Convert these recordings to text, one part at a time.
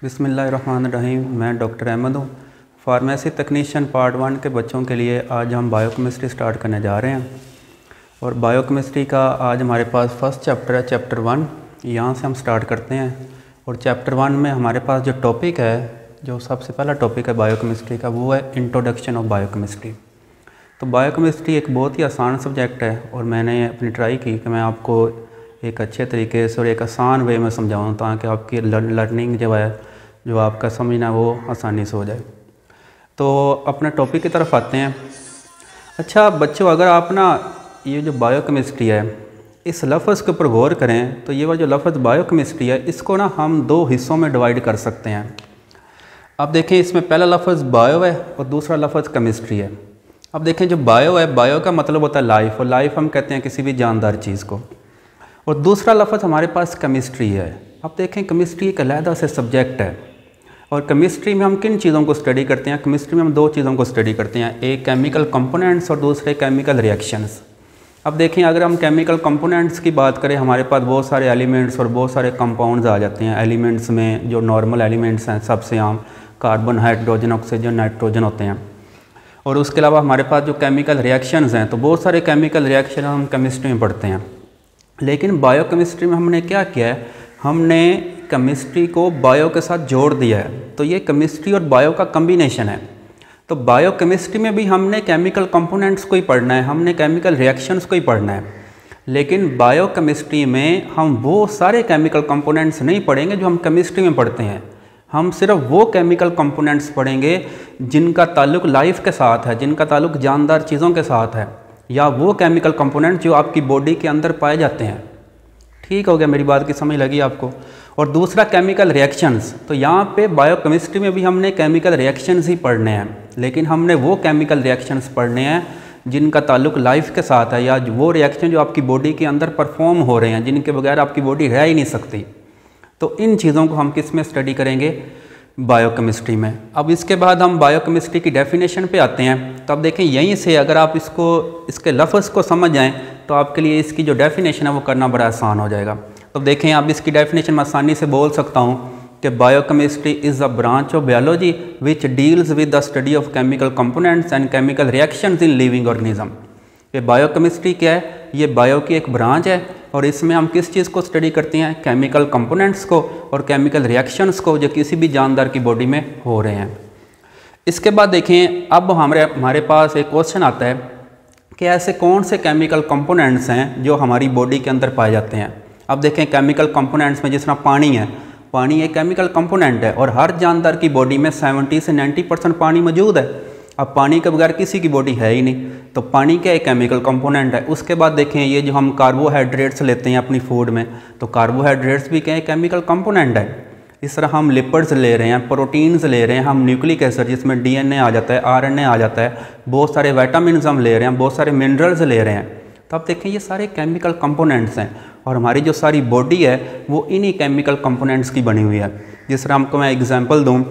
बिस्मिल्लाहिर्रहमानिर्रहीम। मैं डॉक्टर अहमद हूँ। फार्मेसी तकनीशियन पार्ट 1 के बच्चों के लिए आज हम बायोकेमिस्ट्री स्टार्ट करने जा रहे हैं। और बायोकेमिस्ट्री का आज हमारे पास फर्स्ट चैप्टर है, चैप्टर 1। यहाँ से हम स्टार्ट करते हैं। और चैप्टर 1 में हमारे पास जो टॉपिक है, जो सबसे पहला टॉपिक है बायोकेमिस्ट्री का, वो है इंट्रोडक्शन ऑफ बायोकेमिस्ट्री। तो बायोकेमिस्ट्री एक बहुत ही आसान सब्जेक्ट है और मैंने अपनी ट्राई की कि मैं आपको एक अच्छे तरीके से और एक आसान वे में समझाऊँ ताकि आपकी लर्निंग जो है, जो आपका समझना वो आसानी से हो जाए। तो अपने टॉपिक की तरफ आते हैं। अच्छा बच्चों, अगर आप ना ये जो बायोकेमिस्ट्री है, इस लफ्ज़ के ऊपर गौर करें तो ये वाला जो लफ्ज़ बायोकेमिस्ट्री है, इसको ना हम दो हिस्सों में डिवाइड कर सकते हैं। अब देखें, इसमें पहला लफ्ज़ बायो है और दूसरा लफ्ज़ केमिस्ट्री है। अब देखें, जो बायो है, बायो का मतलब होता है लाइफ, और लाइफ हम कहते हैं किसी भी जानदार चीज़ को। और दूसरा लफ्ज़ हमारे पास केमिस्ट्री है। अब देखें, केमिस्ट्री एक अलहदा से सब्जेक्ट है। और केमिस्ट्री में हम किन चीज़ों को स्टडी करते हैं? केमिस्ट्री में हम दो चीज़ों को स्टडी करते हैं, एक केमिकल कंपोनेंट्स और दूसरे केमिकल रिएक्शंस। अब देखें, अगर हम केमिकल कंपोनेंट्स की बात करें, हमारे पास बहुत सारे एलिमेंट्स और बहुत सारे कंपाउंड्स आ जाते हैं। एलिमेंट्स में जो नॉर्मल एलिमेंट्स हैं, सबसे आम कार्बन, हाइड्रोजन, ऑक्सीजन, नाइट्रोजन होते हैं। और उसके अलावा हमारे पास जो केमिकल रिएक्शंस हैं, तो बहुत सारे केमिकल रिएक्शन हम केमिस्ट्री में पढ़ते हैं। लेकिन बायोकेमिस्ट्री में हमने क्या किया है, हमने केमिस्ट्री को बायो के साथ जोड़ दिया है। तो ये केमिस्ट्री और बायो का कम्बिनेशन है। तो बायोकेमिस्ट्री में भी हमने केमिकल कंपोनेंट्स को ही पढ़ना है, हमने केमिकल रिएक्शंस को ही पढ़ना है। लेकिन बायोकेमिस्ट्री में हम वो सारे केमिकल कंपोनेंट्स नहीं पढ़ेंगे जो हम केमिस्ट्री में पढ़ते हैं। हम सिर्फ वो केमिकल कंपोनेंट्स पढ़ेंगे जिनका ताल्लुक लाइफ के साथ है, जिनका ताल्लुक जानदार चीज़ों के साथ है, या वो केमिकल कंपोनेंट जो आपकी बॉडी के अंदर पाए जाते हैं। ठीक हो गया, मेरी बात की समझ लगी आपको? और दूसरा केमिकल रिएक्शंस। तो यहाँ पे बायोकेमिस्ट्री में भी हमने केमिकल रिएक्शंस ही पढ़ने हैं, लेकिन हमने वो केमिकल रिएक्शंस पढ़ने हैं जिनका ताल्लुक लाइफ के साथ है, या वो रिएक्शन जो आपकी बॉडी के अंदर परफॉर्म हो रहे हैं, जिनके बगैर आपकी बॉडी रह ही नहीं सकती। तो इन चीज़ों को हम किस में स्टडी करेंगे? बायोकेमिस्ट्री में। अब इसके बाद हम बायोकेमिस्ट्री की डेफिनेशन पे आते हैं। तो अब देखें, यहीं से अगर आप इसके लफ्ज़ को समझ जाएं तो आपके लिए इसकी जो डेफिनेशन है वो करना बड़ा आसान हो जाएगा। तो देखें, अब इसकी डेफिनेशन मैं आसानी से बोल सकता हूँ कि biochemistry is a branch of biology which deals with the study of chemical components and chemical reactions in living organism. ये बायोकेमिस्ट्री क्या है? ये बायो की एक ब्रांच है और इसमें हम किस चीज़ को स्टडी करते हैं? केमिकल कंपोनेंट्स को और केमिकल रिएक्शंस को जो किसी भी जानदार की बॉडी में हो रहे हैं। इसके बाद देखें, अब हमारे पास एक क्वेश्चन आता है कि ऐसे कौन से केमिकल कंपोनेंट्स हैं जो हमारी बॉडी के अंदर पाए जाते हैं। अब देखें, केमिकल कंपोनेंट्स में जिस तरह पानी है, पानी एक केमिकल कंपोनेंट है और हर जानदार की बॉडी में 70 से 90% पानी मौजूद है। अब पानी के बगैर किसी की बॉडी है ही नहीं, तो पानी क्या एक केमिकल कंपोनेंट है। उसके बाद देखें, ये जो हम कार्बोहाइड्रेट्स लेते हैं अपनी फूड में, तो कार्बोहाइड्रेट्स भी क्या है? केमिकल कंपोनेंट है। इस तरह हम लिपिड्स ले रहे हैं, प्रोटीन्स ले रहे हैं, हम न्यूक्लिक एसिड जिसमें डीएनए आ जाता है, आरएनए आ जाता है, बहुत सारे विटामिन्स हम ले रहे हैं, बहुत सारे मिनरल्स ले रहे हैं। तो अब देखें, ये सारे केमिकल कंपोनेंट्स हैं और हमारी जो सारी बॉडी है वो इन्हीं केमिकल कंपोनेंट्स की बनी हुई है। जिस तरह हमको मैं एग्जांपल दूं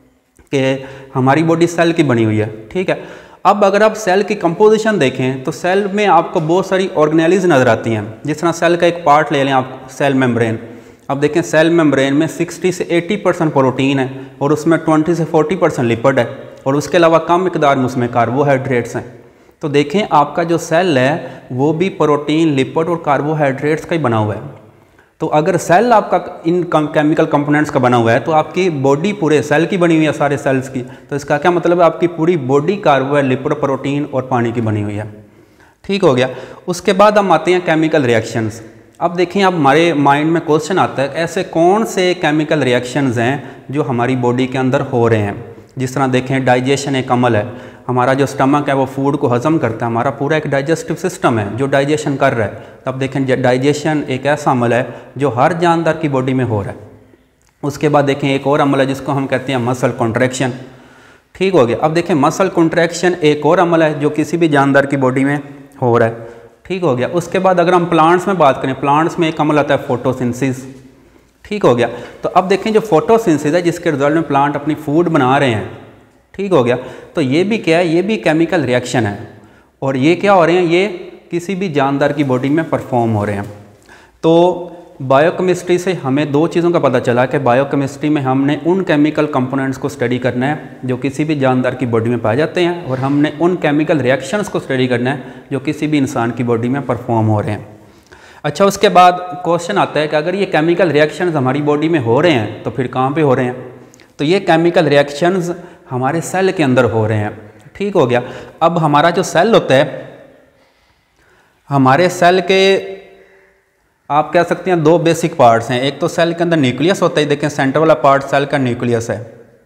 कि हमारी बॉडी सेल की बनी हुई है, ठीक है। अब अगर आप सेल की कंपोजिशन देखें तो सेल में आपको बहुत सारी ऑर्गेनेल्स नज़र आती हैं। जिस तरह सेल का एक पार्ट ले लें आप, सेल मेम्ब्रेन। अब देखें, सेल मेम्ब्रेन में 60 से 80% प्रोटीन है और उसमें 20 से 40% लिपिड है और उसके अलावा कम मिकदार में उसमें कार्बोहाइड्रेट्स हैं। तो देखें, आपका जो सेल है वो भी प्रोटीन, लिपिड और कार्बोहाइड्रेट्स का ही बना हुआ है। तो अगर सेल आपका इन केमिकल कंपोनेंट्स का बना हुआ है तो आपकी बॉडी पूरे सेल की बनी हुई है, सारे सेल्स की। तो इसका क्या मतलब है? आपकी पूरी बॉडी कार्बोहाइड्रेट, लिपिड, प्रोटीन और पानी की बनी हुई है। ठीक हो गया। उसके बाद हम आते हैं केमिकल रिएक्शंस। अब देखें, अब हमारे माइंड में क्वेश्चन आता है, ऐसे कौन से केमिकल रिएक्शंस हैं जो हमारी बॉडी के अंदर हो रहे हैं। जिस तरह देखें, डाइजेशन एक अमल है। हमारा जो स्टमक है वो फूड को हजम करता है, हमारा पूरा एक डाइजेस्टिव सिस्टम है जो डाइजेशन कर रहा है। तब देखें, डाइजेशन एक ऐसा अमल है जो हर जानदार की बॉडी में हो रहा है। उसके बाद देखें, एक और अमल है जिसको हम कहते हैं मसल कॉन्ट्रैक्शन। ठीक हो गया। अब देखें, मसल कॉन्ट्रैक्शन एक और अमल है जो किसी भी जानदार की बॉडी में हो रहा है। ठीक हो गया। उसके बाद अगर हम प्लांट्स में बात करें, प्लांट्स में एक अमल आता है फोटोसिंथेसिस। ठीक हो गया। तो अब देखें, जो फोटोसिंथेसिस है जिसके रिजल्ट में प्लांट अपनी फूड बना रहे हैं, ठीक हो गया, तो ये भी क्या है? ये भी केमिकल रिएक्शन है। और ये क्या हो रहे हैं? ये किसी भी जानदार की बॉडी में परफॉर्म हो रहे हैं। तो बायोकेमिस्ट्री से हमें दो चीज़ों का पता चला कि बायोकेमिस्ट्री में हमने उन केमिकल कंपोनेंट्स को स्टडी करना है जो किसी भी जानदार की बॉडी में पाए जाते हैं, और हमने उन केमिकल रिएक्शंस को स्टडी करना है जो किसी भी इंसान की बॉडी में परफॉर्म हो रहे हैं। अच्छा, उसके बाद क्वेश्चन आता है कि अगर ये केमिकल रिएक्शंस हमारी बॉडी में हो रहे हैं तो फिर कहाँ पे हो रहे हैं? तो ये केमिकल रिएक्शंस हमारे सेल के अंदर हो रहे हैं। ठीक हो गया। अब हमारा जो सेल होता है, हमारे सेल के आप कह सकते हैं दो बेसिक पार्ट्स हैं। एक तो सेल के अंदर न्यूक्लियस होता है, देखें सेंटर वाला पार्ट सेल का न्यूक्लियस है,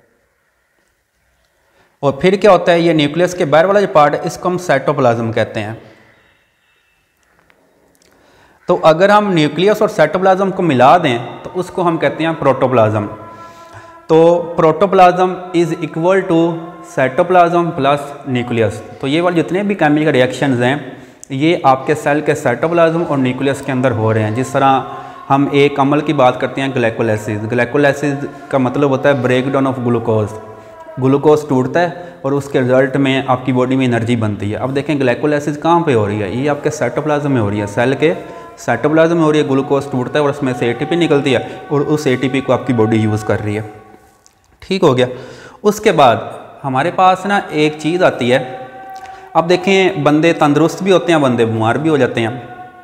और फिर क्या होता है, ये न्यूक्लियस के बाहर वाला जो पार्ट है इसको हम साइटोप्लाज्म कहते हैं। तो अगर हम न्यूक्लियस और साइटोप्लाज्म को मिला दें तो उसको हम कहते हैं प्रोटोप्लाज्म। तो protoplasm is equal to cytoplasm plus nucleus. तो ये वाले जितने भी केमिकल रिएक्शंस हैं ये आपके सेल के साइटोप्लाज्म और न्यूक्लियस के अंदर हो रहे हैं। जिस तरह हम एक अमल की बात करते हैं ग्लाइकोलाइसिस। ग्लाइकोलाइसिस का मतलब होता है break down of glucose. Glucose टूटता है और उसके रिजल्ट में आपकी बॉडी में एनर्जी बनती है। अब देखें ग्लाइकोलाइसिस कहाँ पे हो रही है, ये आपके साइटोप्लाज्म में हो रही है। सेल के साइटोप्लाज्म में हो रही है, ग्लूकोज टूटता है और उसमें से एटीपी निकलती है और उस एटीपी को आपकी बॉडी यूज़ कर रही है। ठीक हो गया। उसके बाद हमारे पास ना एक चीज़ आती है। अब देखें बंदे तंदुरुस्त भी होते हैं, बंदे बीमार भी हो जाते हैं।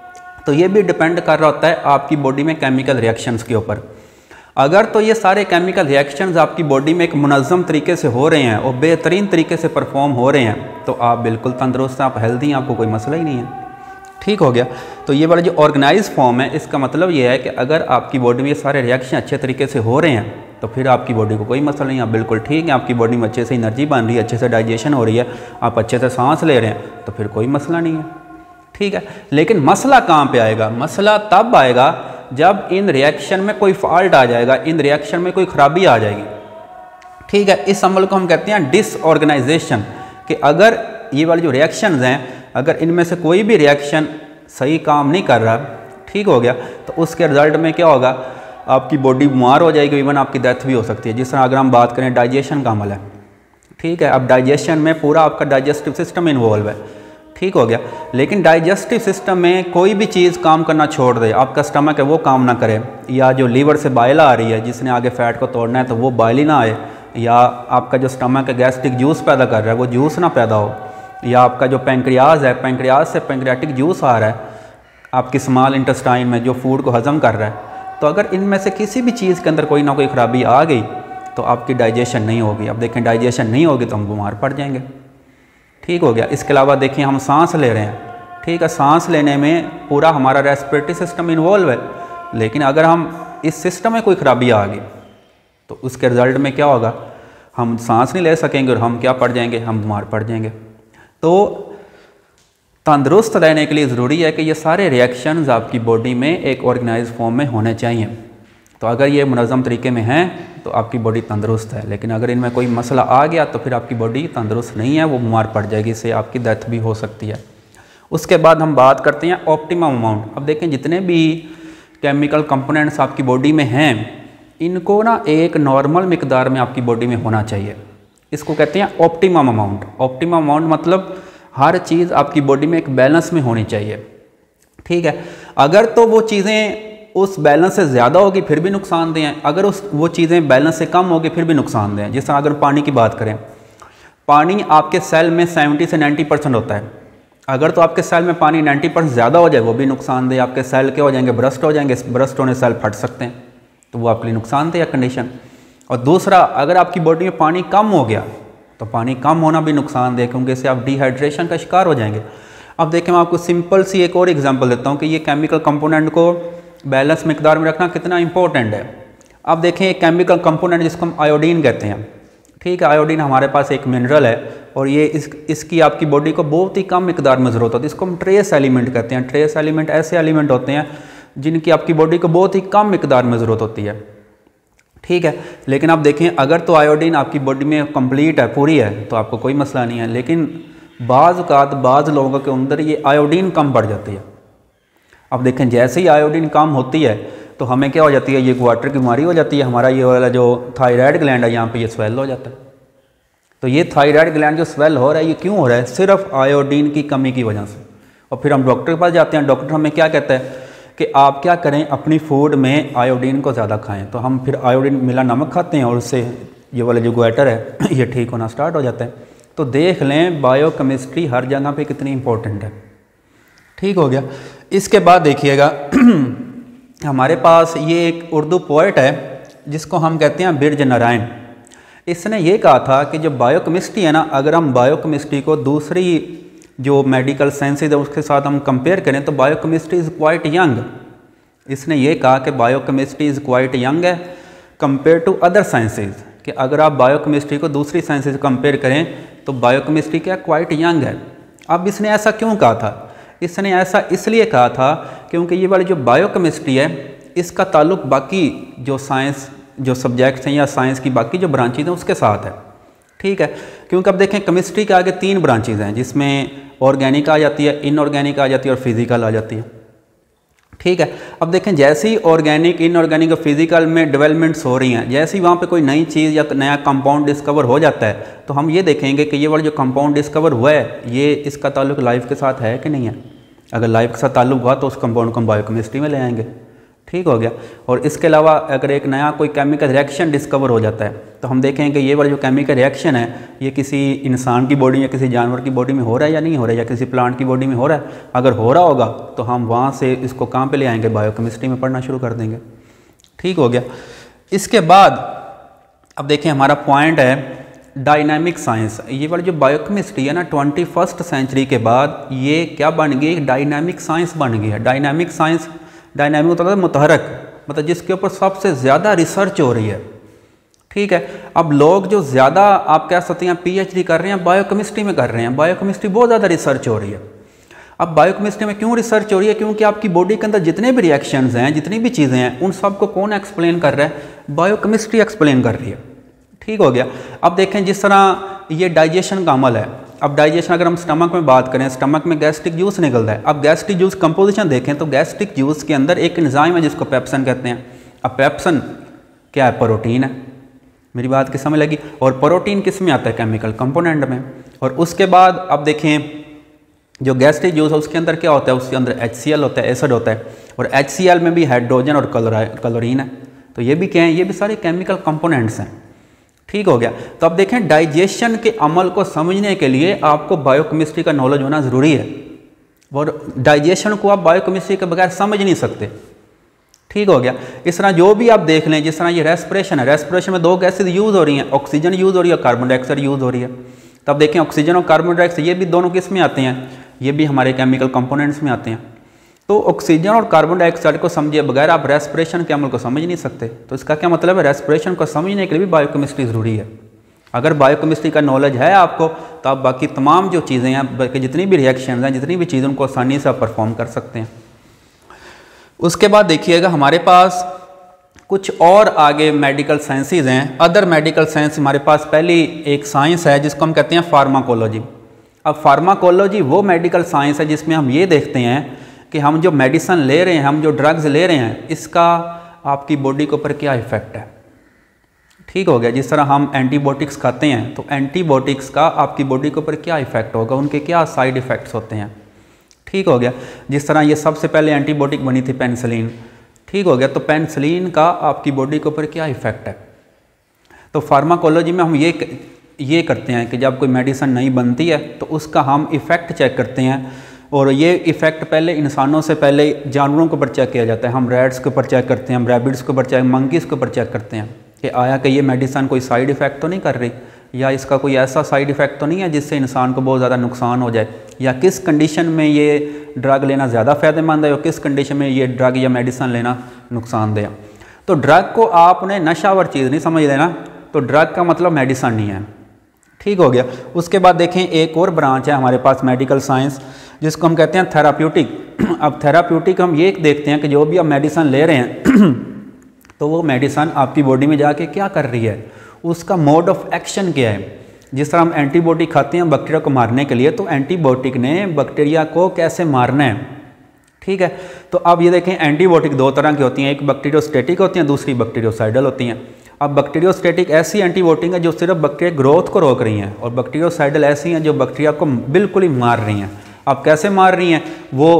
तो ये भी डिपेंड कर रहा होता है आपकी बॉडी में केमिकल रिएक्शंस के ऊपर। अगर तो ये सारे केमिकल रिएक्शंस आपकी बॉडी में एक मुनज़्ज़म तरीके से हो रहे हैं और बेहतरीन तरीके से परफॉर्म हो रहे हैं तो आप बिल्कुल तंदुरुस्त हैं, आप हेल्दी हैं, आपको कोई मसला ही नहीं है। ठीक हो गया। तो ये वाला जो ऑर्गेनाइज फॉर्म है इसका मतलब ये है कि अगर आपकी बॉडी में ये सारे रिएक्शन अच्छे तरीके से हो रहे हैं तो फिर आपकी बॉडी को कोई मसला नहीं, आप बिल्कुल ठीक है, आपकी बॉडी में अच्छे से एनर्जी बन रही है, अच्छे से डाइजेशन हो रही है, आप अच्छे से सांस ले रहे हैं, तो फिर कोई मसला नहीं है। ठीक है। लेकिन मसला कहाँ पे आएगा? मसला तब आएगा जब इन रिएक्शन में कोई फॉल्ट आ जाएगा, इन रिएक्शन में कोई खराबी आ जाएगी। ठीक है। इस अमल को हम कहते हैं डिसऑर्गेनाइजेशन। कि अगर ये वाली जो रिएक्शंस हैं, अगर इनमें से कोई भी रिएक्शन सही काम नहीं कर रहा, ठीक हो गया, तो उसके रिजल्ट में क्या होगा, आपकी बॉडी बीमार हो जाएगी, इवन आपकी डेथ भी हो सकती है। जिस तरह अगर हम बात करें डाइजेशन का अमल है, ठीक है, अब डाइजेशन में पूरा आपका डाइजेस्टिव सिस्टम इन्वॉल्व है। ठीक हो गया। लेकिन डाइजेस्टिव सिस्टम में कोई भी चीज़ काम करना छोड़ दे, आपका स्टमक है वो काम ना करे, या जो लीवर से बाइल आ रही है जिसने आगे फैट को तोड़ना है तो वो बाइल ही ना आए, या आपका जो स्टमक है गैस्ट्रिक जूस पैदा कर रहा है वो जूस ना पैदा हो, या आपका जो पैंक्रियाज है, पैंक्रियाज से पैंक्रियाटिक जूस आ रहा है आपकी स्मॉल इंटेस्टाइन में जो फूड को हजम कर रहा है, तो अगर इनमें से किसी भी चीज़ के अंदर कोई ना कोई ख़राबी आ गई तो आपकी डाइजेशन नहीं होगी। अब देखें डाइजेशन नहीं होगी तो हम बीमार पड़ जाएंगे। ठीक हो गया। इसके अलावा देखिए हम सांस ले रहे हैं, ठीक है, सांस लेने में पूरा हमारा रेस्पिरेटरी सिस्टम इन्वॉल्व है, लेकिन अगर हम इस सिस्टम में कोई ख़राबी आ गई तो उसके रिज़ल्ट में क्या होगा, हम सांस नहीं ले सकेंगे और हम क्या पड़ जाएंगे, हम बीमार पड़ जाएंगे। तो तंदुरुस्त रहने के लिए ज़रूरी है कि ये सारे रिएक्शंस आपकी बॉडी में एक ऑर्गेनाइज फॉर्म में होने चाहिए। तो अगर ये मुनज़्ज़म तरीके में हैं तो आपकी बॉडी तंदुरुस्त है, लेकिन अगर इनमें कोई मसला आ गया तो फिर आपकी बॉडी तंदुरुस्त नहीं है, वो बीमार पड़ जाएगी, इससे आपकी डेथ भी हो सकती है। उसके बाद हम बात करते हैं ऑप्टिमम अमाउंट। अब देखें जितने भी केमिकल कंपोनेंट्स आपकी बॉडी में हैं इनको ना एक नॉर्मल मिकदार में आपकी बॉडी में होना चाहिए, इसको कहते हैं ऑप्टिमम अमाउंट। ऑप्टिमम अमाउंट मतलब हर चीज़ आपकी बॉडी में एक बैलेंस में होनी चाहिए। ठीक है। अगर तो वो चीज़ें उस बैलेंस से ज़्यादा होगी फिर भी नुकसानदेह हैं, अगर वो चीज़ें बैलेंस से कम होगी फिर भी नुकसानदेह हैं। जैसे अगर पानी की बात करें, पानी आपके सेल में 70 से 90% होता है, अगर तो आपके सेल में पानी 90% ज़्यादा हो जाए वो भी नुकसानदेह, आपके सेल क्या हो जाएंगे, ब्रस्ट हो जाएंगे, ब्रस्ट होने सेल फट सकते हैं, तो वो आपके लिए नुकसानदेह कंडीशन। और दूसरा, अगर आपकी बॉडी में पानी कम हो गया तो पानी कम होना भी नुकसानदेह, क्योंकि इससे आप डिहाइड्रेशन का शिकार हो जाएंगे। अब देखें मैं आपको सिंपल सी एक और एग्जांपल देता हूँ कि ये केमिकल कंपोनेंट को बैलेंस मिकदार में रखना कितना इंपॉर्टेंट है। अब देखें एक केमिकल कंपोनेंट जिसको हम आयोडीन कहते हैं, ठीक है, आयोडीन हमारे पास एक मिनरल है और ये इसकी आपकी बॉडी को बहुत ही कम मिकदार में ज़रूरत होती है, इसको हम ट्रेस एलिमेंट कहते हैं। ट्रेस एलिमेंट ऐसे एलिमेंट होते हैं जिनकी आपकी बॉडी को बहुत ही कम मिकदार में ज़रूरत होती है। ठीक है। लेकिन आप देखें अगर तो आयोडीन आपकी बॉडी में कंप्लीट है, पूरी है, तो आपको कोई मसला नहीं है, लेकिन बाज़ लोगों के अंदर ये आयोडीन कम पड़ जाती है। अब देखें जैसे ही आयोडीन कम होती है तो हमें क्या हो जाती है, ये क्वार्टर की बीमारी हो जाती है, हमारा ये वाला जो थायराइड ग्लैंड है यहाँ पे ये स्वेल हो जाता है। तो ये थायराइड ग्लैंड जो स्वेल हो रहा है ये क्यों हो रहा है, सिर्फ आयोडीन की कमी की वजह से। और फिर हम डॉक्टर के पास जाते हैं, डॉक्टर हमें क्या कहता है कि आप क्या करें, अपनी फूड में आयोडीन को ज़्यादा खाएं। तो हम फिर आयोडीन मिला नमक खाते हैं और उससे ये वाला जो ग्वाइटर है ये ठीक होना स्टार्ट हो जाता है। तो देख लें बायोकेमिस्ट्री हर जगह पे कितनी इंपॉर्टेंट है। ठीक हो गया। इसके बाद देखिएगा हमारे पास ये एक उर्दू पोएट है जिसको हम कहते हैं बिरज नारायण। इसने ये कहा था कि जो बायोकेमिस्ट्री है ना, अगर हम बायोकेमिस्ट्री को दूसरी जो मेडिकल साइंसेज है उसके साथ हम कंपेयर करें तो बायोकेमिस्ट्री इज़ क्वाइट यंग। इसने ये कहा कि बायोकेमिस्ट्री इज़ क्वाइट यंग है कंपेयर टू अदर साइंसेज, कि अगर आप बायोकेमिस्ट्री को दूसरी साइंसेज कंपेयर करें तो बायोकेमिस्ट्री क्या क्वाइट यंग है। अब इसने ऐसा क्यों कहा था? इसने ऐसा इसलिए कहा था क्योंकि ये वाली जो बायोकेमिस्ट्री है इसका ताल्लुक बाकी जो साइंस जो सब्जेक्ट्स हैं या साइंस की बाकी जो ब्रांचेज हैं उसके साथ है। ठीक है, क्योंकि अब देखें केमिस्ट्री के आगे 3 ब्रांचेज हैं जिसमें ऑर्गेनिक आ जाती है, इनऑर्गेनिक आ जाती है और फिजिकल आ जाती है। ठीक है, अब देखें जैसे ही ऑर्गेनिक, इनऑर्गेनिक और फिजिकल में डेवलपमेंट्स हो रही हैं, जैसे ही वहाँ पे कोई नई चीज़ या नया कंपाउंड डिस्कवर हो जाता है तो हम ये देखेंगे कि ये वाला जो कंपाउंड डिस्कवर हुआ है ये इसका ताल्लुक लाइफ के साथ है कि नहीं है। अगर लाइफ के साथ ताल्लुक हुआ तो उस कंपाउंड को हम बायोकेमिस्ट्री में ले आएंगे। ठीक हो गया। और इसके अलावा अगर एक नया कोई केमिकल रिएक्शन डिस्कवर हो जाता है तो हम देखेंगे ये वाला जो केमिकल रिएक्शन है ये किसी इंसान की बॉडी या किसी जानवर की बॉडी में हो रहा है या नहीं हो रहा है, या किसी प्लांट की बॉडी में हो रहा है। अगर हो रहा होगा तो हम वहाँ से इसको कहाँ पे ले आएंगे, बायोकेमिस्ट्री में पढ़ना शुरू कर देंगे। ठीक हो गया। इसके बाद अब देखें हमारा पॉइंट है डायनामिक साइंस। ये वाली जो बायोकेमिस्ट्री है ना 21st सेंचुरी के बाद ये क्या बन गई, डायनामिक साइंस बन गई है। डायनामिक साइंस, डायनामिक मतलब मुतहरक, मतलब जिसके ऊपर सबसे ज़्यादा रिसर्च हो रही है। ठीक है, अब लोग जो ज़्यादा आप कह सकते हैं PhD कर रहे हैं बायोकेमिस्ट्री में कर रहे हैं। बायोकेमिस्ट्री बहुत ज़्यादा रिसर्च हो रही है। अब बायोकेमिस्ट्री में क्यों रिसर्च हो रही है? क्योंकि आपकी बॉडी के अंदर जितने भी रिएक्शंस हैं, जितनी भी चीज़ें हैं, उन सबको कौन एक्सप्लेन कर रहा है? बायोकेमिस्ट्री एक्सप्लेन कर रही है। ठीक हो गया। अब देखें जिस तरह ये डाइजेशन का अमल है, अब डाइजेशन अगर हम स्टमक में बात करें, स्टमक में गैस्ट्रिक जूस निकलता है। अब गैस्ट्रिक जूस कंपोजिशन देखें तो गैस्ट्रिक जूस के अंदर एक एंजाइम है जिसको पेप्सन कहते हैं। अब पेप्सन क्या है? प्रोटीन है। मेरी बात की समझ लगी? और प्रोटीन किस में आता है? केमिकल कंपोनेंट में। और उसके बाद अब देखें जो गैस्ट्रिक जूस है उसके अंदर क्या होता है? उसके अंदर HCl होता है, एसिड होता है, और HCl में भी हाइड्रोजन और क्लोरीन है। तो ये भी क्या है? ये भी सारे केमिकल कंपोनेंट्स हैं। ठीक हो गया। तो अब देखें डाइजेशन के अमल को समझने के लिए आपको बायोकेमिस्ट्री का नॉलेज होना ज़रूरी है, और डाइजेशन को आप बायोकेमिस्ट्री के बगैर समझ नहीं सकते। ठीक हो गया। इस तरह जो भी आप देख लें, जिस तरह ये रेस्पिरेशन है, रेस्पिरेशन में 2 गैसेज यूज़ हो रही हैं, ऑक्सीजन यूज़ हो रही है और कार्बन डाइऑक्साइड यूज़ हो रही है। तब देखें ऑक्सीजन और कार्बन डाइऑक्साइड ये भी दोनों किस में आते हैं? ये भी हमारे केमिकल कंपोनेंट्स में आते हैं। तो ऑक्सीजन और कार्बन डाइऑक्साइड को समझे बगैर आप रेस्पिरेशन के अमल को समझ नहीं सकते। तो इसका क्या मतलब है? रेस्पिरेशन को समझने के लिए भी बायोकेमिस्ट्री ज़रूरी है। अगर बायोकेमिस्ट्री का नॉलेज है आपको तो आप बाकी तमाम जो चीज़ें हैं, बल्कि जितनी भी रिएक्शन हैं, जितनी भी चीज़ें, उनको आसानी से आप परफॉर्म कर सकते हैं। उसके बाद देखिएगा हमारे पास कुछ और आगे मेडिकल साइंसेज हैं, अदर मेडिकल साइंस। हमारे पास पहली एक साइंस है जिसको हम कहते हैं फार्माकोलॉजी। अब फार्माकोलॉजी वो मेडिकल साइंस है जिसमें हम ये देखते हैं कि हम जो मेडिसिन ले रहे हैं, हम जो ड्रग्स ले रहे हैं, इसका आपकी बॉडी के ऊपर क्या इफ़ेक्ट है। ठीक हो गया। जिस तरह हम एंटीबायोटिक्स खाते हैं तो एंटीबायोटिक्स का आपकी बॉडी के ऊपर क्या इफ़ेक्ट होगा, उनके क्या साइड इफ़ेक्ट्स होते हैं। ठीक हो गया। जिस तरह ये सबसे पहले एंटीबायोटिक बनी थी पेनिसिलिन। ठीक हो गया। तो पेनिसिलिन का आपकी बॉडी के ऊपर क्या इफ़ेक्ट है। तो फार्माकोलॉजी में हम ये करते हैं कि जब कोई मेडिसिन नई बनती है तो उसका हम इफ़ेक्ट चेक करते हैं, और ये इफ़ेक्ट पहले इंसानों से पहले जानवरों के ऊपर चेक किया जाता है। हम रैट्स के ऊपर चेक करते हैं, हम रैबिट्स के ऊपर चेक, मंकीज़ के ऊपर चेक करते हैं कि आया कि ये मेडिसिन कोई साइड इफ़ेक्ट तो नहीं कर रही, या इसका कोई ऐसा साइड इफ़ेक्ट तो नहीं है जिससे इंसान को बहुत ज़्यादा नुकसान हो जाए, या किस कंडीशन में ये ड्रग लेना ज़्यादा फ़ायदेमंद है और किस कंडीशन में ये ड्रग या मेडिसिन लेना नुकसानदेह। तो ड्रग को आपने नशावर चीज़ नहीं समझ लेना। तो ड्रग का मतलब मेडिसिन नहीं है। ठीक हो गया। उसके बाद देखें एक और ब्रांच है हमारे पास मेडिकल साइंस जिसको हम कहते हैं थेराप्यूटिक। अब थेराप्यूटिक हम ये देखते हैं कि जो भी आप मेडिसिन ले रहे हैं तो वो मेडिसिन आपकी बॉडी में जाके क्या कर रही है, उसका मोड ऑफ एक्शन क्या है। जिस तरह हम एंटीबायोटिक खाते हैं बैक्टीरिया को मारने के लिए, तो एंटीबायोटिक ने बैक्टीरिया को कैसे मारना है। ठीक है। तो अब ये देखें एंटीबायोटिक 2 तरह की होती हैं, एक बैक्टीरियोस्टैटिक होती हैं, दूसरी बैक्टीरियोसाइडल होती हैं। अब बैक्टीरियोस्टैटिक ऐसी एंटीबायोटिक है जो सिर्फ बैक्टीरिया ग्रोथ को रोक रही हैं, और बैक्टीरियोसाइडल ऐसी हैं जो बैक्टीरिया को बिल्कुल ही मार रही हैं। अब कैसे मार रही हैं, वो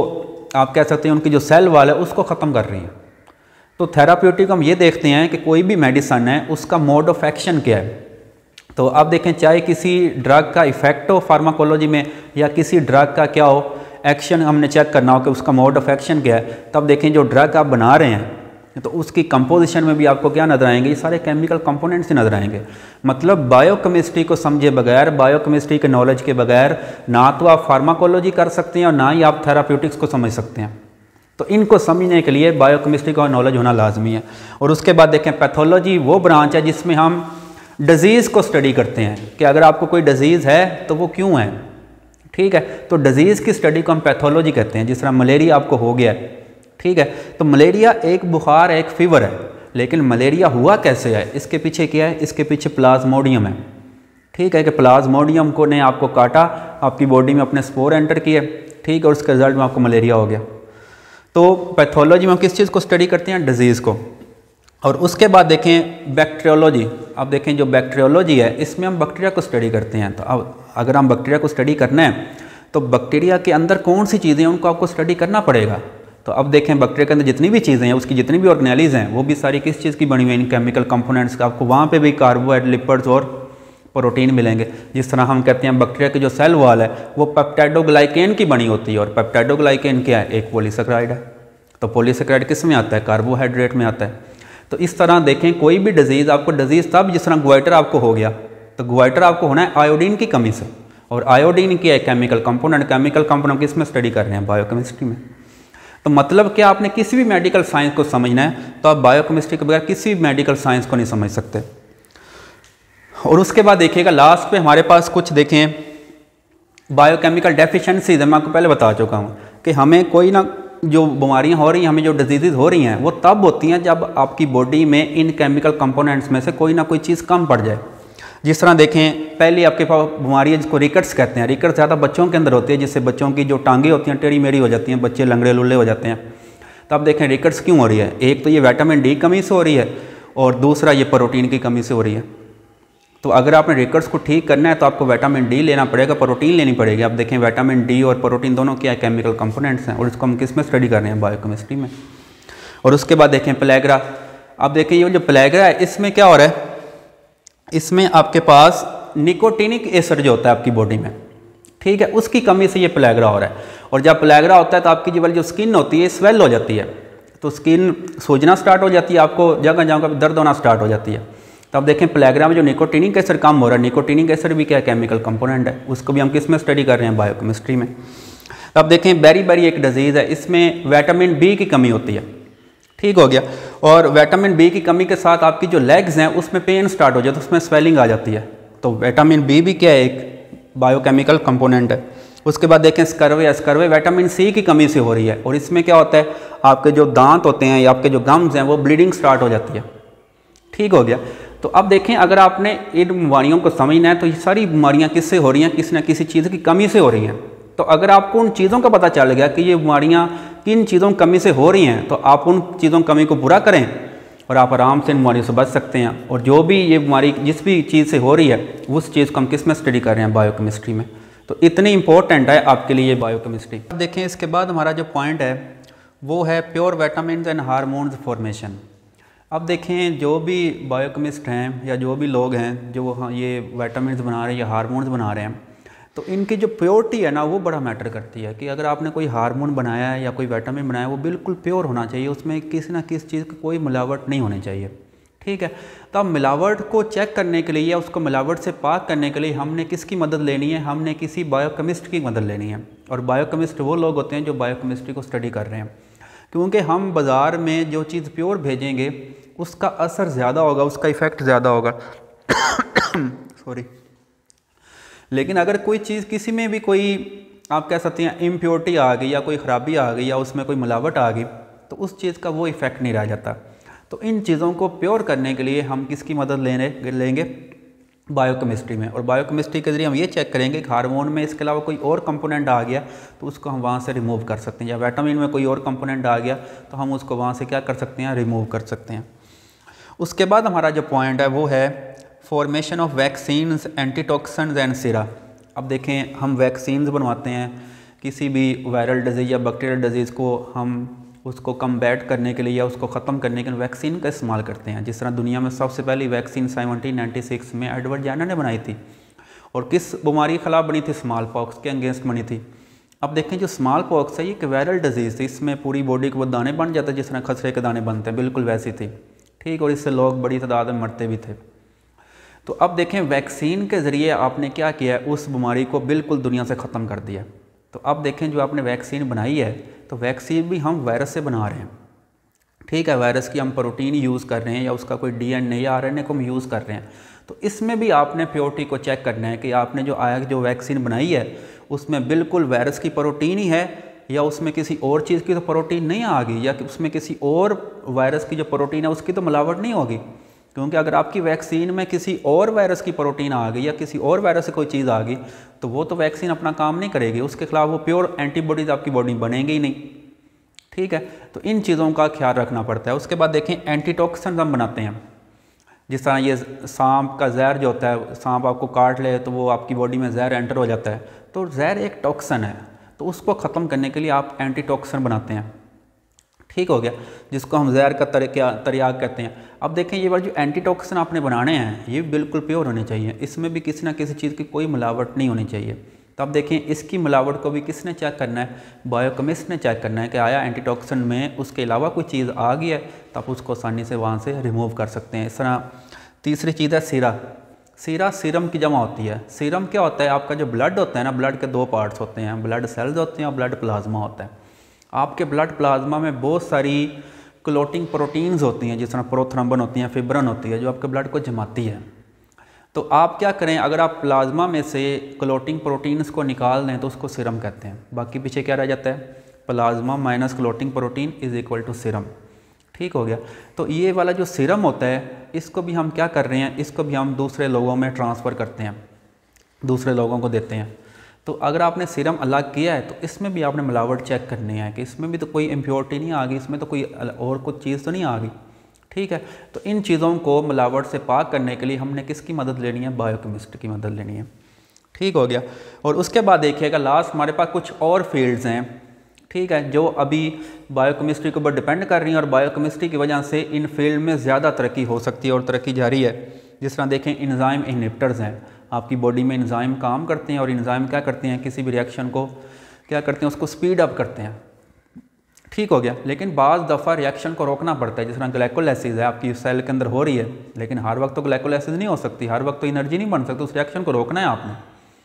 आप कह सकते हैं उनकी जो सेल वॉल है उसको ख़त्म कर रही हैं। तो थेराप्यूटिक हम ये देखते हैं कि कोई भी मेडिसन है उसका मोड ऑफ एक्शन क्या है। तो आप देखें, चाहे किसी ड्रग का इफेक्ट हो फार्माकोलॉजी में या किसी ड्रग का क्या हो एक्शन, हमने चेक करना हो कि उसका मोड ऑफ एक्शन क्या है। तब देखें जो ड्रग आप बना रहे हैं तो उसकी कंपोजिशन में भी आपको क्या नज़र आएंगे, ये सारे केमिकल कंपोनेंट्स ही नज़र आएंगे। मतलब बायोकेमिस्ट्री को समझे बगैर, बायोकेमिस्ट्री के नॉलेज के बगैर ना तो आप फार्माकोलॉजी कर सकते हैं और ना ही आप थेराप्यूटिक्स को समझ सकते हैं। तो इनको समझने के लिए बायोकेमिस्ट्री का नॉलेज होना लाजमी है। और उसके बाद देखें पैथोलॉजी वो ब्रांच है जिसमें हम डिज़ीज़ को स्टडी करते हैं कि अगर आपको कोई डिज़ीज़ है तो वो क्यों है। ठीक है, तो डिज़ीज़ की स्टडी को हम पैथोलॉजी कहते हैं। जिस तरह मलेरिया आपको हो गया है, ठीक है, तो मलेरिया एक बुखार है, एक फीवर है, लेकिन मलेरिया हुआ कैसे है, इसके पीछे क्या है, इसके पीछे प्लाज्मोडियम है। ठीक है, कि प्लाज्मोडियम को ने आपको काटा, आपकी बॉडी में अपने स्पोर एंटर किए, ठीक है, और उसके रिजल्ट में आपको मलेरिया हो गया। तो पैथोलॉजी में हम किस चीज़ को स्टडी करते हैं, डिज़ीज़ को। और उसके बाद देखें बैक्टीरियोलॉजी। अब देखें जो बैक्टीरियोलॉजी है इसमें हम बैक्टीरिया को स्टडी करते हैं। तो अब अगर हम बैक्टीरिया को स्टडी करना है तो बैक्टीरिया के अंदर कौन सी चीज़ें हैं उनको आपको स्टडी करना पड़ेगा। तो अब देखें बैक्टीरिया के अंदर जितनी भी चीज़ें हैं, उसकी जितनी भी ऑर्गेनेलीज हैं, वो भी सारी किस चीज़ की बनी हुई हैं, केमिकल कंपोनेंट्स का। आपको वहाँ पे भी कार्बोहाइड्रेट, लिपिड्स और प्रोटीन मिलेंगे। जिस तरह हम कहते हैं बैक्टीरिया की जो सेल वॉल है वो पेप्टाइडोग्लाइकेन की बनी होती है, और पेप्टाइडोग्लाइकेन क्या है, एक पॉलीसेकेराइड है। तो पॉलीसेकेराइड किस में आता है, कार्बोहाइड्रेट में आता है। तो इस तरह देखें कोई भी डिज़ीज़, आपको डिज़ीज़ तब, जिस तरह ग्वाइटर आपको हो गया, तो ग्वाइटर आपको होना है आयोडीन की कमी से। और आयोडीन क्या है, केमिकल कंपोनेंट। केमिकल कंपोनेंट किस में स्टडी कर रहे हैं, बायोकेमिस्ट्री में। तो मतलब क्या, आपने किसी भी मेडिकल साइंस को समझना है तो आप बायोकेमिस्ट्री के बगैर किसी भी मेडिकल साइंस को नहीं समझ सकते। और उसके बाद देखिएगा लास्ट पे हमारे पास कुछ देखें बायोकेमिकल डेफिशिएंसीज है। मैं आपको पहले बता चुका हूँ कि हमें कोई ना जो बीमारियाँ हो रही हैं, हमें जो डिजीज़ हो रही हैं, वो तब होती हैं जब आपकी बॉडी में इन केमिकल कंपोनेंट्स में से कोई ना कोई चीज़ कम पड़ जाए। जिस तरह देखें, पहले आपके पास बीमारी है जिसको रिकट्स कहते हैं। रिकट्स ज़्यादा बच्चों के अंदर होती है, जिससे बच्चों की जो टांगें होती हैं टेढ़ी मेढ़ी हो जाती हैं, बच्चे लंगड़े लुल्ले हो जाते हैं। तो अब देखें रिकट्स क्यों हो रही है, एक तो ये विटामिन डी कमी से हो रही है और दूसरा ये प्रोटीन की कमी से हो रही है। तो अगर आपने रिकट्स को ठीक करना है तो आपको विटामिन डी लेना पड़ेगा, प्रोटीन लेनी पड़ेगी। आप देखें विटामिन डी और प्रोटीन दोनों क्या है, केमिकल कंपोनेंट्स हैं, और इसको हम किस में स्टडी कर रहे हैं, बायोकेमिस्ट्री में। और उसके बाद देखें प्लेग्रा। अब देखें ये जो प्लेग्रा है इसमें क्या हो रहा है, इसमें आपके पास निकोटिनिक एसिड जो होता है आपकी बॉडी में, ठीक है, उसकी कमी से ये प्लेग्रा हो रहा है। और जब प्लेग्रा होता है तो आपकी जो वाली जो स्किन होती है स्वेल हो जाती है, तो स्किन सूजना स्टार्ट हो जाती है, आपको जगह जगह दर्द होना स्टार्ट हो जाती है। तो अब देखें प्लेग्रा में जो निकोटिनिक एसिड कम हो रहा है, निकोटिनिक एसिड भी क्या है, केमिकल कंपोनेंट है, उसको भी हम किस में स्टडी कर रहे हैं, बायोकेमिस्ट्री में। अब देखें बेरी एक डिजीज़ है, इसमें विटामिन बी की कमी होती है, ठीक हो गया। और विटामिन बी की कमी के साथ आपकी जो लेग्स हैं उसमें पेन स्टार्ट हो जाता है, उसमें स्वेलिंग आ जाती है। तो विटामिन बी भी क्या है, एक बायोकेमिकल कंपोनेंट है। उसके बाद देखें स्कर्वे विटामिन सी की कमी से हो रही है, और इसमें क्या होता है, आपके जो दांत होते हैं या आपके जो गम्स हैं वो ब्लीडिंग स्टार्ट हो जाती है, ठीक हो गया। तो अब देखें अगर आपने इन बीमारियों को समझना है तो ये सारी बीमारियां किससे हो रही हैं, किसी न किसी चीज़ की कमी से हो रही हैं। तो अगर आपको उन चीज़ों का पता चल गया कि ये बीमारियां किन चीज़ों की कमी से हो रही हैं, तो आप उन चीज़ों की कमी को पूरा करें और आप आराम से इन बीमारियों से बच सकते हैं। और जो भी ये बीमारी जिस भी चीज़ से हो रही है उस चीज़ को हम किस में स्टडी कर रहे हैं, बायोकेमिस्ट्री में। तो इतनी इंपॉर्टेंट है आपके लिए बायोकेमिस्ट्री। अब देखें इसके बाद हमारा जो पॉइंट है वो है pure vitamin and hormones formation. अब देखें जो भी बायोकेमिस्ट हैं या जो भी लोग हैं जो ये विटामिन बना रहे हैं या हार्मोन्स बना रहे हैं, तो इनकी जो प्योरिटी है ना वो बड़ा मैटर करती है। कि अगर आपने कोई हार्मोन बनाया है या कोई विटामिन बनाया है वो बिल्कुल प्योर होना चाहिए, उसमें किसी ना किसी चीज़ की कोई मिलावट नहीं होनी चाहिए, ठीक है। तो अब मिलावट को चेक करने के लिए या उसको मिलावट से पाक करने के लिए हमने किसकी मदद लेनी है, हमने किसी बायोकेमिस्ट की मदद लेनी है। और बायोकेमिस्ट वो लोग होते हैं जो बायोकेमिस्ट्री को स्टडी कर रहे हैं, क्योंकि हम बाज़ार में जो चीज़ प्योर भेजेंगे उसका असर ज़्यादा होगा, उसका इफ़ेक्ट ज़्यादा होगा सॉरी। लेकिन अगर कोई चीज़ किसी में भी कोई आप कह सकते हैं इम्प्योरिटी आ गई या कोई ख़राबी आ गई या उसमें कोई मिलावट आ गई तो उस चीज़ का वो इफ़ेक्ट नहीं रह जाता। तो इन चीज़ों को प्योर करने के लिए हम किसकी मदद लेंगे, बायोकेमिस्ट्री में। और बायोकेमिस्ट्री के ज़रिए हम ये चेक करेंगे कि हार्मोन में इसके अलावा कोई और कंपोनेंट आ गया तो उसको हम वहाँ से रिमूव कर सकते हैं, या विटामिन में कोई और कंपोनेंट आ गया तो हम उसको वहाँ से क्या कर सकते हैं, रिमूव कर सकते हैं। उसके बाद हमारा जो पॉइंट है वो है formation of vaccines, antitoxins and sera. अब देखें हम वैक्सीन्स बनवाते हैं, किसी भी वायरल डिजीज़ या बैक्टीरियल डिजीज़ को हम उसको कम्बैट करने के लिए या उसको ख़त्म करने के लिए वैक्सीन का इस्तेमाल करते हैं। जिस तरह दुनिया में सबसे पहली वैक्सीन 1796 में एडवर्ड जेनर ने बनाई थी, और किस बीमारी के खिलाफ बनी थी? स्मॉल पॉक्स के अगेंस्ट बनी थी। अब देखें जो स्मॉल पॉक्स है ये एक वायरल डिजीज़ थी, इसमें पूरी बॉडी को वो दाने बन जाते हैं जिस तरह खसरे के दाने बनते हैं, बिल्कुल वैसी थी, ठीक। और इससे लोग बड़ी तादाद में मरते भी थे। तो अब देखें वैक्सीन के ज़रिए आपने क्या किया है, उस बीमारी को बिल्कुल दुनिया से ख़त्म कर दिया। तो अब देखें जो आपने वैक्सीन बनाई है, तो वैक्सीन भी हम वायरस से बना रहे हैं, ठीक है। वायरस की हम प्रोटीन यूज़ कर रहे हैं या उसका कोई DNA या RNA को हम यूज़ कर रहे हैं। तो इसमें भी आपने प्योरिटी को चेक करना है कि आपने जो वैक्सीन बनाई है उसमें बिल्कुल वायरस की प्रोटीन ही है या उसमें किसी और चीज़ की तो प्रोटीन नहीं आ गई, या कि उसमें किसी और वायरस की जो प्रोटीन है उसकी तो मिलावट नहीं होगी। क्योंकि अगर आपकी वैक्सीन में किसी और वायरस की प्रोटीन आ गई या किसी और वायरस से कोई चीज़ आ गई तो वो तो वैक्सीन अपना काम नहीं करेगी, उसके खिलाफ वो प्योर एंटीबॉडीज़ आपकी बॉडी बनेंगे ही नहीं, ठीक है। तो इन चीज़ों का ख्याल रखना पड़ता है। उसके बाद देखें एंटीटॉक्सिन हम बनाते हैं। जिस तरह ये सांप का जहर जो होता है, सांप आपको काट ले तो वो आपकी बॉडी में जहर एंटर हो जाता है, तो जहर एक टॉक्सिन है, तो उसको ख़त्म करने के लिए आप एंटीटॉक्सिन बनाते हैं, ठीक हो गया, जिसको हम जहर का तरियाग कहते हैं। अब देखें ये वाले जो एंटीटॉक्सिन आपने बनाने हैं ये बिल्कुल प्योर होने चाहिए, इसमें भी किसी ना किसी चीज़ की कोई मिलावट नहीं होनी चाहिए। तो अब देखें इसकी मिलावट को भी किसने चेक करना है? बायोकेमिस्ट ने चेक करना है कि आया एंटीटॉक्सिन में उसके अलावा कोई चीज़ आ गई है तो आप उसको आसानी से वहाँ से रिमूव कर सकते हैं। इस तरह तीसरी चीज़ है सीरा। सीरम की जमा होती है। सीरम क्या होता है? आपका जो ब्लड होता है ना, ब्लड के दो पार्ट्स होते हैं, ब्लड सेल्स होते हैं और ब्लड प्लाज्मा होता है। आपके ब्लड प्लाज्मा में बहुत सारी क्लोटिंग प्रोटीन्स होती हैं, जिस तरह प्रोथ्रम्बिन होती हैं, फिब्रिन होती है, जो आपके ब्लड को जमाती है। तो आप क्या करें, अगर आप प्लाज्मा में से क्लोटिंग प्रोटीन्स को निकाल दें तो उसको सीरम कहते हैं। बाकी पीछे क्या रह जाता है? Plasma minus clotting protein is equal to serum, ठीक हो गया। तो ये वाला जो सीरम होता है इसको भी हम क्या कर रहे हैं, इसको भी हम दूसरे लोगों में ट्रांसफ़र करते हैं, दूसरे लोगों को देते हैं। तो अगर आपने सीरम अलग किया है तो इसमें भी आपने मिलावट चेक करनी है कि इसमें भी तो कोई इम्प्योरिटी नहीं आ गई, इसमें तो कोई और कुछ चीज़ तो नहीं आ गई, ठीक है। तो इन चीज़ों को मिलावट से पाक करने के लिए हमने किसकी मदद लेनी है? बायोकेमिस्ट की मदद लेनी है, ठीक हो गया। और उसके बाद देखिएगा लास्ट हमारे पास कुछ और फील्ड्स हैं, ठीक है, जो अभी बायोकेमिस्ट्री के ऊपर डिपेंड कर रही हैं और बायोकेमिस्ट्री की वजह से इन फील्ड में ज़्यादा तरक्की हो सकती है और तरक्की जारी है। जिस तरह देखें एंजाइम इनहिबिटर्स हैं, आपकी बॉडी में एंजाइम काम करते हैं और एंजाइम क्या करते हैं, किसी भी रिएक्शन को क्या करते हैं, उसको स्पीड अप करते हैं, ठीक हो गया। लेकिन बाज़ दफ़ा रिएक्शन को रोकना पड़ता है। जिस तरह ग्लाइकोलाइसिस है आपकी सेल के अंदर हो रही है, लेकिन हर वक्त तो ग्लाइकोलाइसिस नहीं हो सकती, हर वक्त तो एनर्जी नहीं बन सकती, उस रिएक्शन को रोकना है आपने।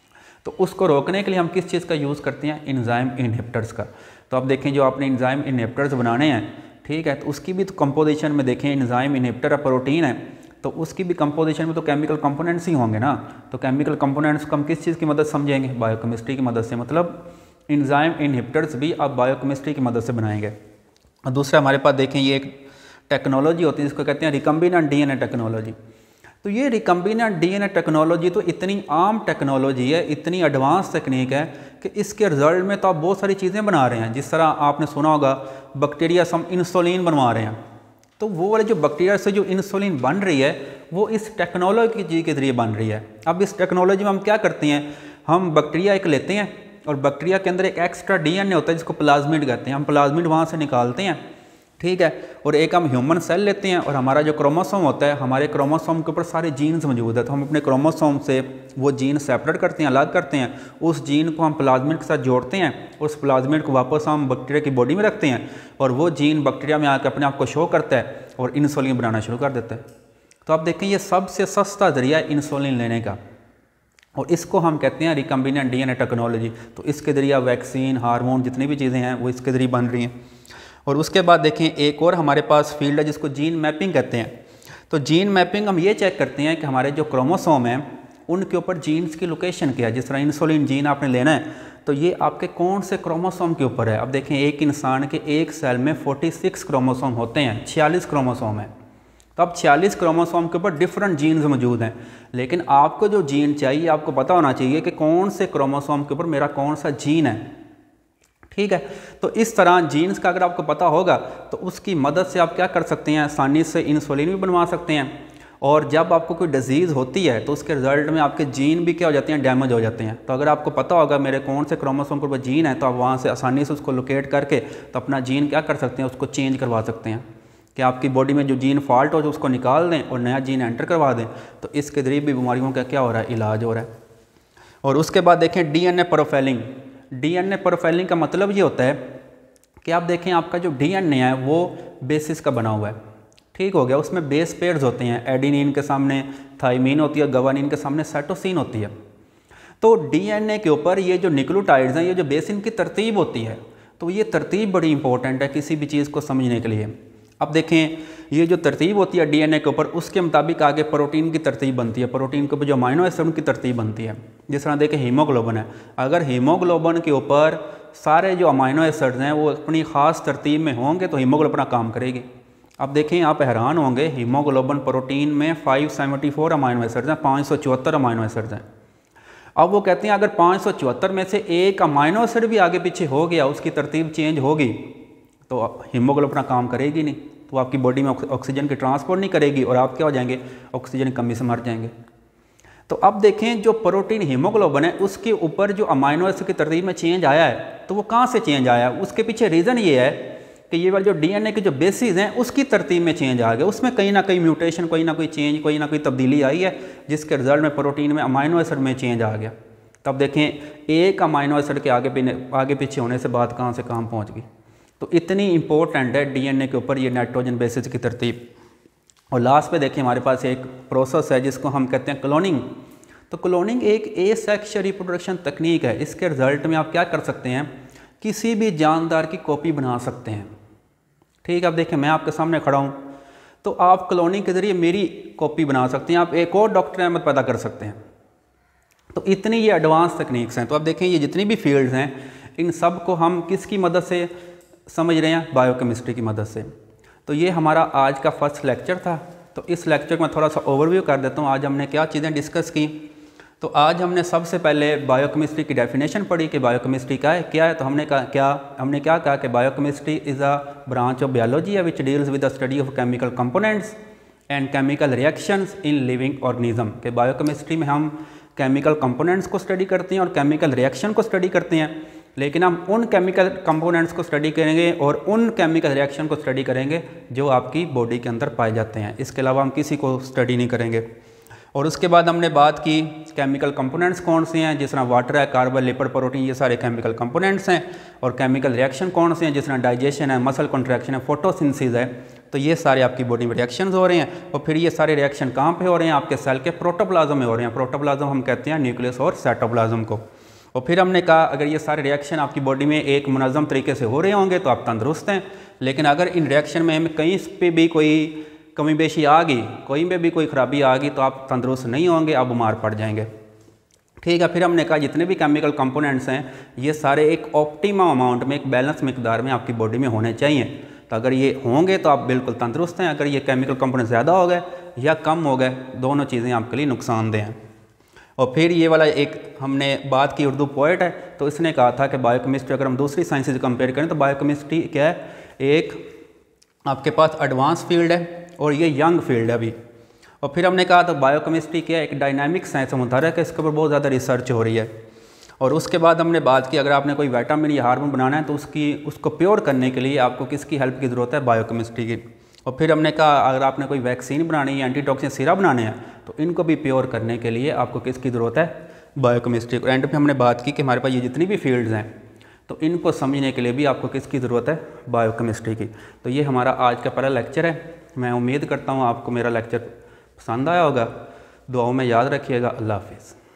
तो उसको रोकने के लिए हम किस चीज़ का यूज़ करते हैं? एंजाइम इनहिबिटर्स का। तो अब देखें जो आपने एंजाइम इनहिबिटर्स बनाने हैं, ठीक है, तो उसकी भी तो कंपोजिशन में देखें, एंजाइम इनहिबिटर प्रोटीन है तो उसकी भी कंपोजिशन में तो केमिकल कंपोनेंट्स ही होंगे ना। तो केमिकल कंपोनेंट्स को हम किस चीज़ की मदद समझेंगे? बायोकेमिस्ट्री की मदद से। मतलब एंजाइम इनहिबिटर्स भी आप बायोकेमिस्ट्री की मदद से बनाएंगे। और दूसरा हमारे पास देखें ये एक टेक्नोलॉजी होती है जिसको कहते हैं रिकम्बिनेंट डीएनए टेक्नोलॉजी। तो ये रिकम्बिनेंट डीएनए टेक्नोलॉजी तो इतनी आम टेक्नोलॉजी है, इतनी एडवांस तकनीक है कि इसके रिजल्ट में तो आप बहुत सारी चीज़ें बना रहे हैं। जिस तरह आपने सुना होगा बैक्टीरिया से हम इंसुलिन बनवा रहे हैं, तो वो वाले जो बैक्टीरिया से जो इंसुलिन बन रही है वो इस टेक्नोलॉजी के ज़रिए बन रही है। अब इस टेक्नोलॉजी में हम क्या करते हैं, हम बैक्टीरिया एक लेते हैं और बैक्टीरिया के अंदर एक एक्स्ट्रा डीएनए होता है जिसको प्लाज्मिड कहते हैं, हम प्लाज्मिड वहाँ से निकालते हैं, ठीक है। और एक हम ह्यूमन सेल लेते हैं और हमारा जो क्रोमोसोम होता है, हमारे क्रोमोसोम के ऊपर सारे जीन्स मौजूद है, तो हम अपने क्रोमोसोम से वो जीन सेपरेट करते हैं, अलग करते हैं, उस जीन को हम प्लाज्मिड के साथ जोड़ते हैं, उस प्लाज्मिड को वापस हम बैक्टीरिया की बॉडी में रखते हैं और वो जीन बैक्टीरिया में आकर अपने आप को शो करता है और इंसुलिन बनाना शुरू कर देता है। तो आप देखें ये सबसे सस्ता ज़रिया है इंसुलिन लेने का, और इसको हम कहते हैं रिकम्बिनेंट डीएनए टेक्नोलॉजी। तो इसके ज़रिए वैक्सीन, हार्मोन, जितनी भी चीज़ें हैं वो इसके ज़रिए बन रही हैं। और उसके बाद देखें एक और हमारे पास फील्ड है जिसको जीन मैपिंग कहते हैं। तो जीन मैपिंग हम ये चेक करते हैं कि हमारे जो क्रोमोसोम हैं उनके ऊपर जीन्स की लोकेशन क्या है। जिस तरह इंसुलिन जीन आपने लेना है तो ये आपके कौन से क्रोमोसोम के ऊपर है। अब देखें एक इंसान के एक सेल में 46 क्रोमोसोम होते हैं, 46 क्रोमोसोम हैं। तो अब 46 क्रोमोसोम के ऊपर डिफरेंट जीन्स मौजूद हैं, लेकिन आपको जो जीन चाहिए आपको पता होना चाहिए कि कौन से क्रोमोसोम के ऊपर मेरा कौन सा जीन है, ठीक है। तो इस तरह जीन्स का अगर आपको पता होगा तो उसकी मदद से आप क्या कर सकते हैं, आसानी से इंसुलिन भी बनवा सकते हैं और जब आपको कोई डिजीज़ होती है तो उसके रिजल्ट में आपके जीन भी क्या हो जाते हैं, डैमेज हो जाते हैं। तो अगर आपको पता होगा मेरे कौन से क्रोमोसोम पर जीन है, तो आप वहाँ से आसानी से उसको लोकेट करके तो अपना जीन क्या कर सकते हैं, उसको चेंज करवा सकते हैं कि आपकी बॉडी में जो जीन फॉल्ट हो जो उसको निकाल दें और नया जीन एंटर करवा दें। तो इसके जरिए भी बीमारियों का क्या हो रहा है, इलाज हो रहा है। और उसके बाद देखें DNA प्रोफाइलिंग। DNA प्रोफाइलिंग का मतलब ये होता है कि आप देखें आपका जो DNA है वो बेसिस का बना हुआ है, ठीक हो गया। उसमें बेस पेयर्स होते हैं, एडिनिन के सामने थाइमीन होती है, गवानीन के सामने साइटोसिन होती है। तो DNA के ऊपर ये जो न्यूक्लियोटाइड्स हैं, ये जो बेस इनकी तरतीब होती है, तो ये तरतीब बड़ी इंपॉर्टेंट है किसी भी चीज़ को समझने के लिए। अब देखें ये जो तरतीब होती है DNA के ऊपर, उसके मुताबिक आगे प्रोटीन की तरतीब बनती है, प्रोटीन के ऊपर जो अमाइनो एसिड की तरतीब बनती है। जिस तरह देखें हीमोग्लोबिन है, अगर हीमोग्लोबिन के ऊपर सारे जो अमाइनो एसिड्स हैं वो अपनी ख़ास तरतीब में होंगे तो हीमोग्लोबिन काम करेगी। अब देखें आप हैरान होंगे, हीमोग्लोबिन प्रोटीन में 574 अमाइनो एसिड्स हैं, 574 अमाइनो एसिड्स हैं। अब वो कहते हैं अगर 574 में से एक अमाइनो एसिड भी आगे पीछे हो गया, उसकी तरतीब चेंज होगी तो हीमोग्लोबिन काम करेगी नहीं, तो आपकी बॉडी में ऑक्सीजन की ट्रांसपोर्ट नहीं करेगी और आप क्या हो जाएंगे, ऑक्सीजन की कमी से मर जाएंगे। तो अब देखें जो प्रोटीन हीमोग्लोबिन है उसके ऊपर जो अमाइनो एसिड की तरतीब में चेंज आया है, तो वो कहाँ से चेंज आया, उसके पीछे रीज़न ये है कि ये वाले जो DNA के जो बेसिस हैं उसकी तरतीब में चेंज आ गया, उसमें कहीं ना कहीं म्यूटेशन, कोई ना कोई चेंज, कोई ना कोई तब्दीली आई है, जिसके रिजल्ट में प्रोटीन में अमाइनो एसिड में चेंज आ गया। तब देखें एक अमाइनो एसिड के आगे पीछे होने से बात कहाँ से कहाँ पहुँच गई। तो इतनी इंपॉर्टेंट है DNA के ऊपर ये नाइट्रोजन बेसिस की तरतीब। और लास्ट पे देखें हमारे पास एक प्रोसेस है जिसको हम कहते हैं क्लोनिंग। तो क्लोनिंग एक एसेक्सुअल रिप्रोडक्शन तकनीक है। इसके रिजल्ट में आप क्या कर सकते हैं, किसी भी जानदार की कॉपी बना सकते हैं, ठीक है। अब देखें मैं आपके सामने खड़ा हूँ, तो आप क्लोनिंग के ज़रिए मेरी कॉपी बना सकते हैं, आप एक और डॉक्टर अहमद पैदा कर सकते हैं। तो इतनी ये एडवांस तकनीक्स हैं। तो अब देखें ये जितनी भी फील्ड्स हैं इन सब को हम किसकी मदद से समझ रहे हैं, बायोकेमिस्ट्री की मदद से। तो ये हमारा आज का फर्स्ट लेक्चर था। तो इस लेक्चर में थोड़ा सा ओवरव्यू कर देता हूँ, आज हमने क्या चीज़ें डिस्कस की। तो आज हमने सबसे पहले बायोकेमिस्ट्री की डेफिनेशन पढ़ी कि बायोकेमिस्ट्री क्या है। तो हमने क्या कहा कि biochemistry is a branch of biology which deals with the study of chemical components and chemical reactions in living organism. के बायोकेमिस्ट्री में हम केमिकल कंपोनेंट्स को स्टडी करते हैं और केमिकल रिएक्शन को स्टडी करते हैं, लेकिन हम उन केमिकल कंपोनेंट्स को स्टडी करेंगे और उन केमिकल रिएक्शन को स्टडी करेंगे जो आपकी बॉडी के अंदर पाए जाते हैं। इसके अलावा हम किसी को स्टडी नहीं करेंगे। और उसके बाद हमने बात की केमिकल कंपोनेंट्स कौन से हैं, जिस तरह वाटर है, कार्बन, लिपिड, प्रोटीन, ये सारे केमिकल कंपोनेंट्स हैं। और केमिकल रिएक्शन कौन से हैं, जिस तरह डाइजेशन है, मसल कॉन्ट्रैक्शन है, फोटोसिंथेसिस है। तो ये सारे आपकी बॉडी में रिएक्शंस हो रहे हैं। और फिर ये सारे रिएक्शन कहाँ पे हो रहे हैं, आपके सेल के प्रोटोप्लाज्म में हो रहे हैं। प्रोटोप्लाज्म हम कहते हैं न्यूक्लियस और साइटोप्लाज्म को। और फिर हमने कहा अगर ये सारे रिएक्शन आपकी बॉडी में एक मुनज़्ज़म तरीके से हो रहे होंगे तो आप तंदुरुस्त हैं। लेकिन अगर इन रिएक्शन में हमें कहीं पे भी कोई कमी बेशी आ गई, कोई में भी कोई ख़राबी आ गई तो आप तंदुरुस्त नहीं होंगे, आप बीमार पड़ जाएंगे, ठीक है। फिर हमने कहा जितने भी केमिकल कंपोनेंट्स हैं ये सारे एक ऑप्टिमम अमाउंट में, एक बैलेंस मिकदार में आपकी बॉडी में होने चाहिए। तो अगर ये होंगे तो आप बिल्कुल तंदुरुस्त हैं। अगर ये केमिकल कंपोनेंट ज़्यादा हो गए या कम हो गए, दोनों चीज़ें आपके लिए नुकसानदेह हैं। और फिर ये वाला एक हमने बात की, उर्दू पोइट है तो इसने कहा था कि बायोकेमिस्ट्री अगर हम दूसरी साइंस से कंपेयर करें तो बायोकेमिस्ट्री क्या है, एक आपके पास एडवांस फील्ड है और ये यंग फील्ड है अभी। और फिर हमने कहा तो बायोकेमिस्ट्री क्या है, एक डायनामिक साइंस है, मुताबिक है इसके ऊपर बहुत ज़्यादा रिसर्च हो रही है। और उसके बाद हमने बात की अगर आपने कोई विटामिन या हार्मोन बनाना है तो उसको प्योर करने के लिए आपको किसकी हेल्प की ज़रूरत है, बायोकेमिस्ट्री की। और फिर हमने कहा अगर आपने कोई वैक्सीन बनानी है, एंटीटॉक्सिन सिरा बनाने हैं तो इनको भी प्योर करने के लिए आपको किसकी ज़रूरत है, बायोकेमिस्ट्री। और एंड पे हमने बात की कि हमारे पास ये जितनी भी फील्ड्स हैं तो इनको समझने के लिए भी आपको किसकी ज़रूरत है, बायोकेमिस्ट्री की। तो ये हमारा आज का पहला लेक्चर है। मैं उम्मीद करता हूँ आपको मेरा लेक्चर पसंद आया होगा। दुआओं में याद रखिएगा। अल्लाह हाफिज़।